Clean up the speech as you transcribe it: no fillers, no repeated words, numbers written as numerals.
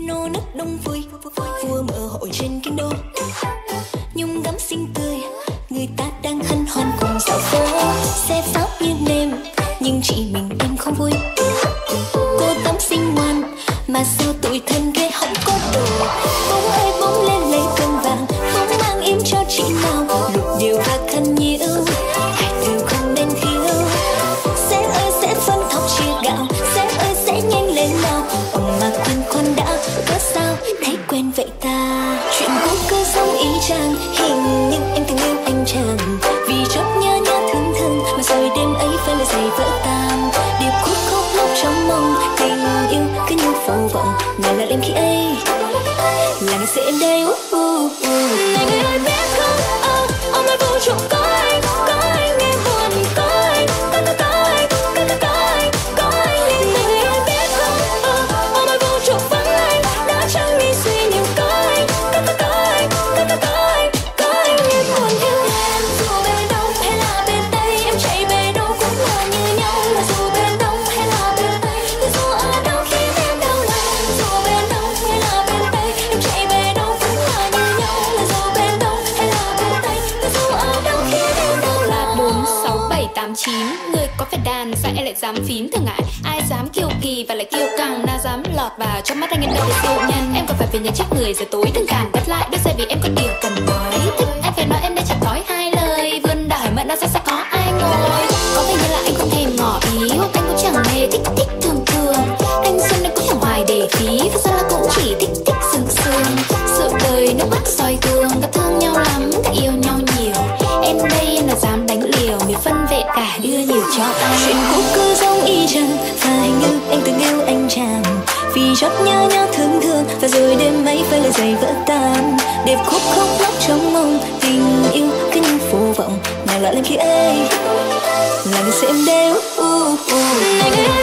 nô nức đông vui vua mở hội trên kinh đô, nhung gấm xinh tươi người ta đang hân hoan cùng dạo phố, xe pháp như nêm nhưng chỉ mình em không vui. Cô tắm xinh ngoan mà sao tủi thân ghê không có đồ, bóng ơi bóng lên lấy cơm vàng, bóng mang im cho chị nào lục điều và khăn nhiễu, hai từ không nên thiếu. Sếp ơi sẽ phân thóc chia gạo, sếp ơi sẽ nhanh lên nào, ông mà khoan đã có sao thấy quen vậy ta. Chuyện cũ cứ giống ý chang, hình như em từng yêu anh chàng, vì chót nhớ thương thương mà rồi đêm ấy phải là giày vỡ tan. Điệp khúc khóc lóc trong mong tình yêu cứ như phù vọng, nào là đêm khi ấy là ngày sẽ em đây. Này người ơi biết không, ông nói vô trùng có anh nghe buồn có anh, có anh. Này người ơi biết không, ông nói vô trùng vắng anh, đã chẳng đi suy nhiều có anh, có anh nghe buồn yêu em. Dù bên đông hay là bên tây, em chạy về đâu cũng là như nhau. Mà dù bên đông hay là bên tây, dù ở đâu khi em đau lòng. Dù bên đông hay là bên tây, em chạy về đâu cũng là như nhau. Mà dù bên đông hay là bên tây, dù ở đâu khi em đau lòng. 4, 6, 7, 8, 9 người có phải đàn, sao em lại dám phím thường ngại? Ai dám kiêu kỳ và lại kiêu căng, nào dám lọt vào trong mắt anh em đâu để siêu nhân. Em còn phải về nhà trước người giờ tối đừng cản đáp lại đôi giày vì em có điều cần nói. Thích em phải nói em đã chẳng nói hai lời, vươn đòi mận nó sẽ có ai ngồi. Có vẻ như là anh không thèm ngỏ ý, hoặc anh cũng chẳng hề thích thường thường. Anh xuân anh cũng chẳng hoài để phí, và sao là cũng chỉ thích sương sương. Sự đời nước mắt soi gương, ta thương nhau lắm, ta yêu nhau nhiều. Em đây em là dám đánh liều, mình phân vẹn cả đưa nhiều cho anh. Chuyện cũ cứ giống y chang, và hình như anh từng yêu anh chàng, vì chót nhớ thương và rồi đêm ấy phải là giày vỡ tan. Điệp khúc khóc lóc trong mong tình yêu cứ như phù vọng, nào lại lên khi ấy là người sẽ em đêm. Này người